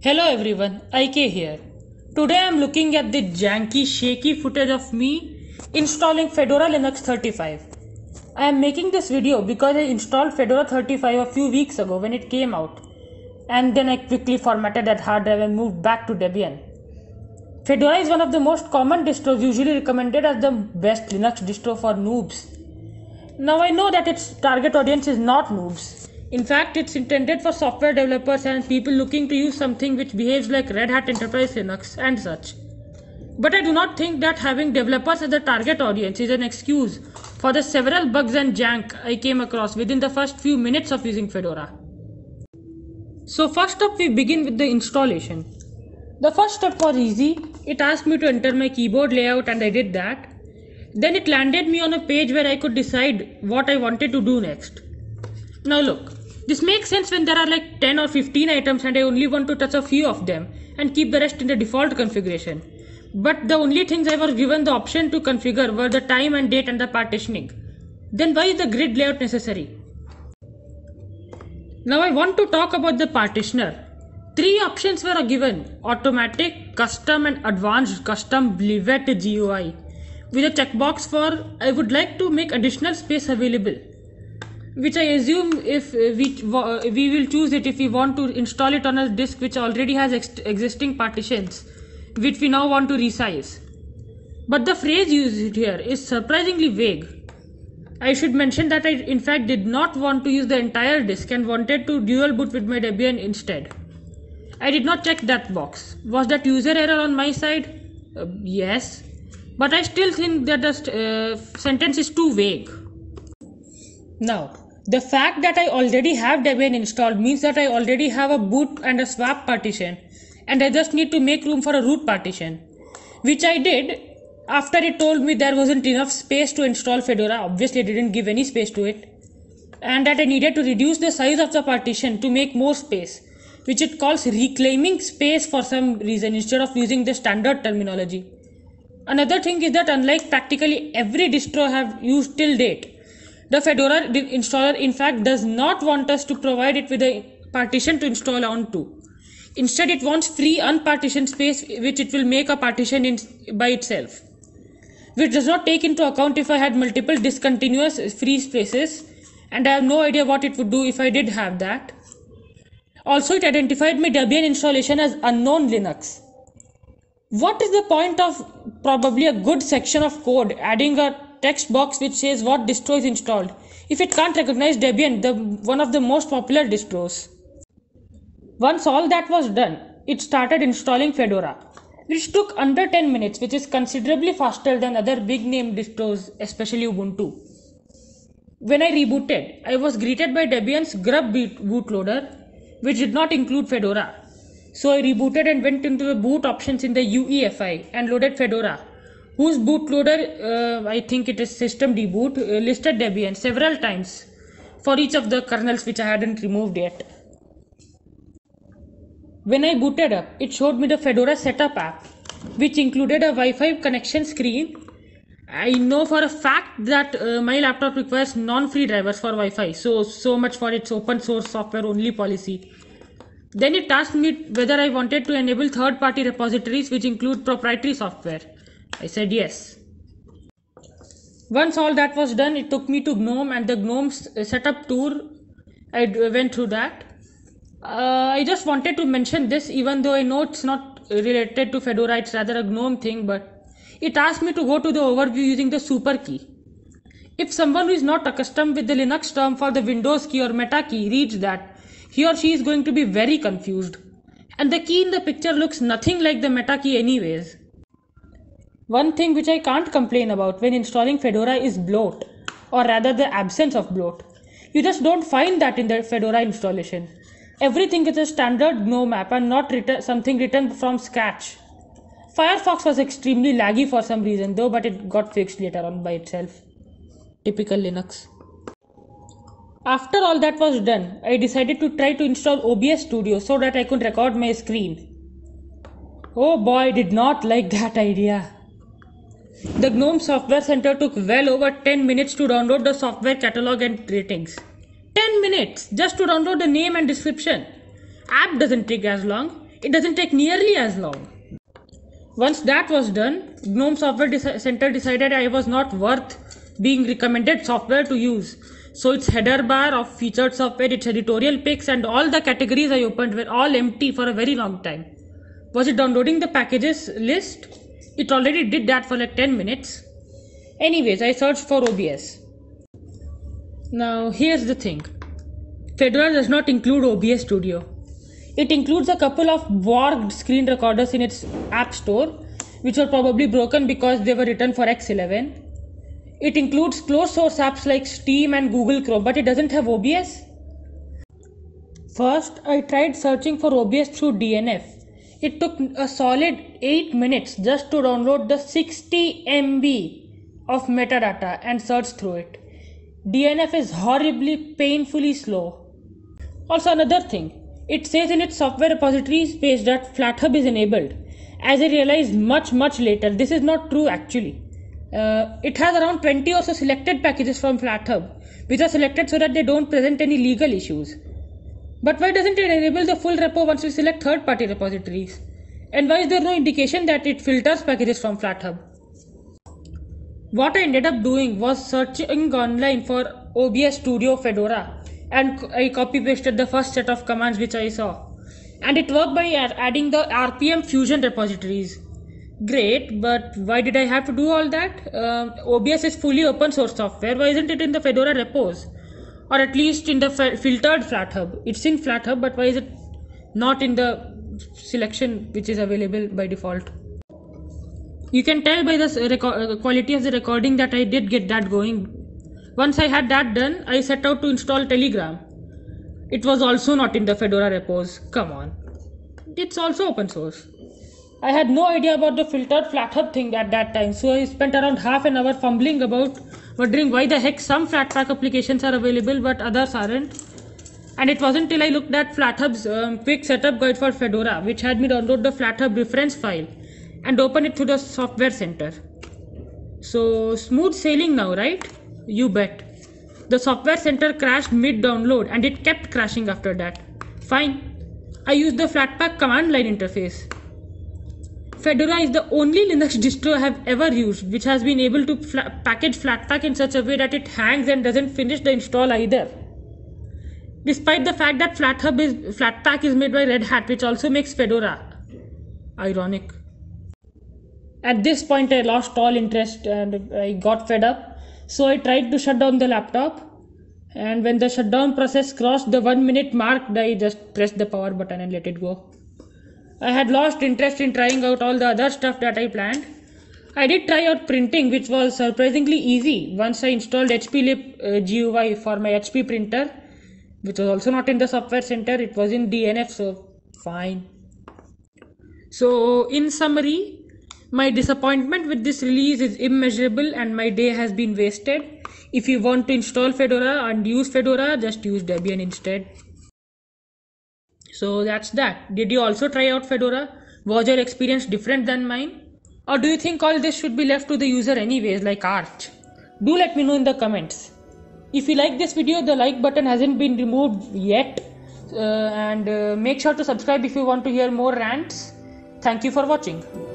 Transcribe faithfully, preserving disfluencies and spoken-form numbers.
Hello everyone, I K here. Today I am looking at the janky, shaky footage of me installing Fedora Linux thirty-five. I am making this video because I installed Fedora thirty-five a few weeks ago when it came out, and then I quickly formatted that hard drive and moved back to Debian. Fedora is one of the most common distros, usually recommended as the best Linux distro for noobs. Now I know that its target audience is not noobs. In fact, it's intended for software developers and people looking to use something which behaves like Red Hat Enterprise Linux and such. But I do not think that having developers as a target audience is an excuse for the several bugs and jank I came across within the first few minutes of using Fedora. So first up, we begin with the installation. The first step was easy. It asked me to enter my keyboard layout and I did that. Then it landed me on a page where I could decide what I wanted to do next. Now look, this makes sense when there are like ten or fifteen items and I only want to touch a few of them and keep the rest in the default configuration. But the only things I was given the option to configure were the time and date and the partitioning. Then why is the grid layout necessary? Now I want to talk about the partitioner. Three options were given: automatic, custom and advanced custom Blivet G U I, with a checkbox for I would like to make additional space available, which I assume if we, we will choose it if we want to install it on a disk which already has ex existing partitions, which we now want to resize. But the phrase used here is surprisingly vague. I should mention that I in fact did not want to use the entire disk and wanted to dual boot with my Debian instead. I did not check that box. Was that user error on my side? Uh, yes. But I still think that the uh, sentence is too vague. Now, the fact that I already have Debian installed means that I already have a boot and a swap partition, and I just need to make room for a root partition, which I did after it told me there wasn't enough space to install Fedora. Obviously I didn't give any space to it, and that I needed to reduce the size of the partition to make more space, which it calls reclaiming space for some reason instead of using the standard terminology. Another thing is that unlike practically every distro I have used till date, the Fedora installer in fact does not want us to provide it with a partition to install onto. Instead, it wants free unpartitioned space which it will make a partition in by itself, which does not take into account if I had multiple discontinuous free spaces, and I have no idea what it would do if I did have that. Also, it identified my Debian installation as unknown Linux. What is the point of probably a good section of code adding a text box which says what distro is installed if it can't recognize Debian, the one of the most popular distros? Once all that was done, it started installing Fedora, which took under ten minutes, which is considerably faster than other big name distros, especially Ubuntu. When I rebooted, I was greeted by Debian's grub bootloader, which did not include Fedora. So I rebooted and went into the boot options in the U E F I and loaded Fedora, whose bootloader, uh, I think it is systemd-boot, uh, listed Debian several times for each of the kernels which I hadn't removed yet. When I booted up, it showed me the Fedora setup app, which included a Wi-Fi connection screen. I know for a fact that uh, my laptop requires non-free drivers for Wi-Fi, so so much for its open source software only policy. Then it asked me whether I wanted to enable third-party repositories which include proprietary software. I said yes. Once all that was done, it took me to GNOME and the GNOME setup tour. I went through that. Uh, I just wanted to mention this, even though I know it's not related to Fedora, it's rather a GNOME thing, but it asked me to go to the overview using the super key. If someone who is not accustomed with the Linux term for the Windows key or meta key reads that, he or she is going to be very confused. And the key in the picture looks nothing like the meta key anyways. One thing which I can't complain about when installing Fedora is bloat, or rather the absence of bloat. You just don't find that in the Fedora installation. Everything is a standard GNOME app and not written, something written from scratch. Firefox was extremely laggy for some reason though, but it got fixed later on by itself. Typical Linux. After all that was done, I decided to try to install O B S Studio so that I could record my screen. Oh boy, I did not like that idea. The GNOME Software Center took well over ten minutes to download the software catalog and ratings. ten minutes just to download the name and description. App doesn't take as long. it doesn't take nearly as long. Once that was done, GNOME Software Deci- Center decided I was not worth being recommended software to use. So its header bar of featured software, its editorial picks, and all the categories I opened were all empty for a very long time. Was it downloading the packages list? It already did that for like ten minutes. Anyways, I searched for O B S. Now here's the thing. Fedora does not include O B S Studio. It includes a couple of warped screen recorders in its app store, which were probably broken because they were written for X eleven. It includes closed source apps like Steam and Google Chrome, but it doesn't have O B S. First, I tried searching for O B S through D N F. It took a solid eight minutes just to download the sixty megabytes of metadata and search through it. D N F is horribly, painfully slow. Also, another thing, it says in its software repositories page that FlatHub is enabled. As I realized much much later, this is not true actually. Uh, it has around twenty or so selected packages from FlatHub, which are selected so that they don't present any legal issues. But why doesn't it enable the full repo once we select third-party repositories? And why is there no indication that it filters packages from FlatHub? What I ended up doing was searching online for O B S Studio Fedora, and I copy pasted the first set of commands which I saw, and it worked by adding the R P M Fusion repositories. Great, but why did I have to do all that? Uh, O B S is fully open source software. Why isn't it in the Fedora repos, or at least in the f- filtered FlatHub? It's in FlatHub, but why is it not in the selection which is available by default? You can tell by the reco- quality of the recording that I did get that going. Once I had that done, I set out to install Telegram. It was also not in the Fedora repos. Come on. It's also open source. I had no idea about the filtered FlatHub thing at that time, so I spent around half an hour fumbling about, wondering why the heck some Flatpak applications are available but others aren't. And it wasn't till I looked at FlatHub's um, quick setup guide for Fedora, which had me download the FlatHub reference file and open it through the software center. So smooth sailing now, right? You bet. The software center crashed mid-download and it kept crashing after that. Fine. I used the Flatpak command line interface. Fedora is the only Linux distro I have ever used which has been able to fla- package Flatpak in such a way that it hangs and doesn't finish the install either. Despite the fact that FlatHub is, Flatpak is made by Red Hat, which also makes Fedora. Ironic. At this point I lost all interest and I got fed up. So I tried to shut down the laptop, and when the shutdown process crossed the one minute mark, I just pressed the power button and let it go. I had lost interest in trying out all the other stuff that I planned. I did try out printing, which was surprisingly easy once I installed H P Lip uh, G U I for my H P printer, which was also not in the software center. It was in D N F, so fine. So in summary, my disappointment with this release is immeasurable and my day has been wasted. If you want to install Fedora and use Fedora, just use Debian instead. So that's that. Did you also try out Fedora? Was your experience different than mine? Or do you think all this should be left to the user anyways, like Arch? Do let me know in the comments. If you like this video, the like button hasn't been removed yet. Uh, and uh, make sure to subscribe if you want to hear more rants. Thank you for watching.